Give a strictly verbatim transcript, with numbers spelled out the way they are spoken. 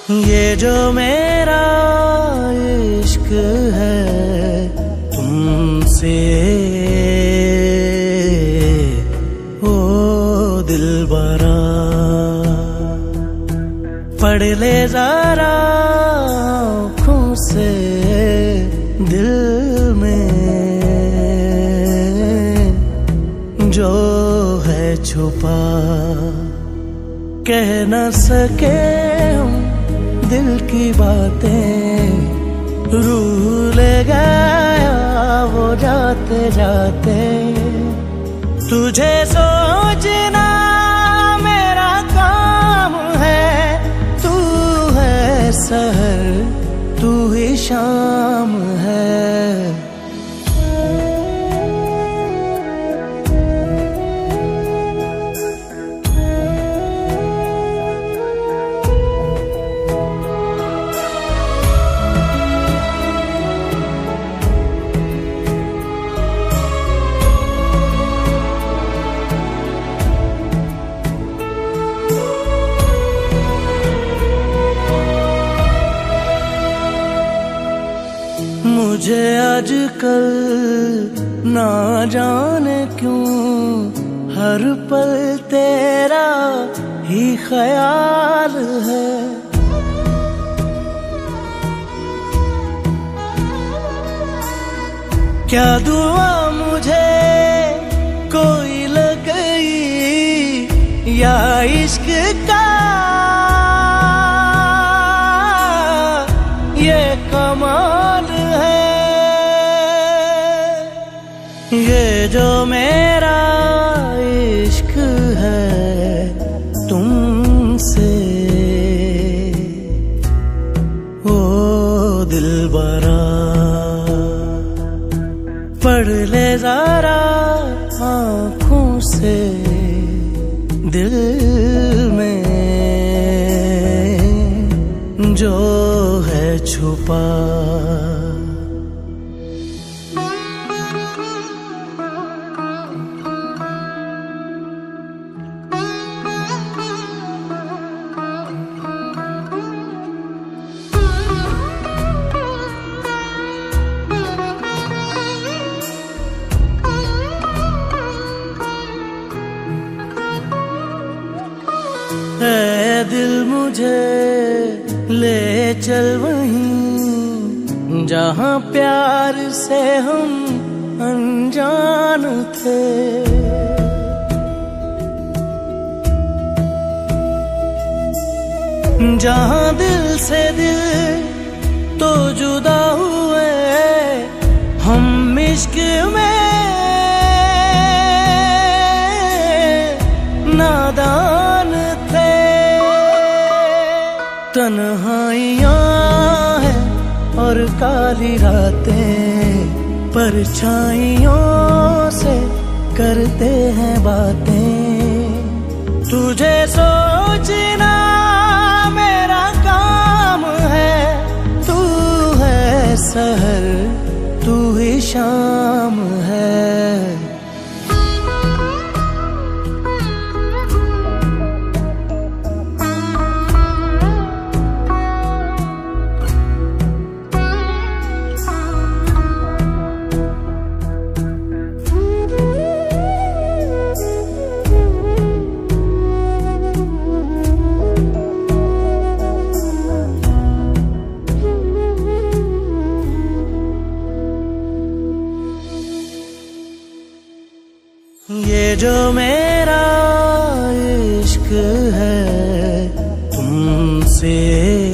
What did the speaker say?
ये जो मेरा इश्क है तुमसे, ओ दिलबरा पढ़ ले जरा आँखों से दिल में जो है छुपा, कह न सके हम दिल की बातें, रूह ले गया वो जाते जाते। तुझे सोचना मेरा काम है, तू है सहर तू ही शाम है। मुझे आजकल ना जाने क्यों हर पल तेरा ही ख्याल है। क्या दुआ मुझे कोई लग गई या इश्क का ये कमाल है। ये जो मेरा इश्क है तुमसे, ओ दिलबरा पढ़ ले जरा आँखों से दिल में जो है छुपा। ऐ दिल मुझे ले चल वहीं जहाँ प्यार से हम अनजान थे। जहाँ दिल से दिल तो जुदा हुए हम इश्क में नादान थे। तन्हाइयाँ हैं और काली रातें, परछाइयों से करते हैं बातें। तुझे सोचना मेरा काम है, तू है सहर तू ही शाम है। ये जो मेरा इश्क है तुमसे,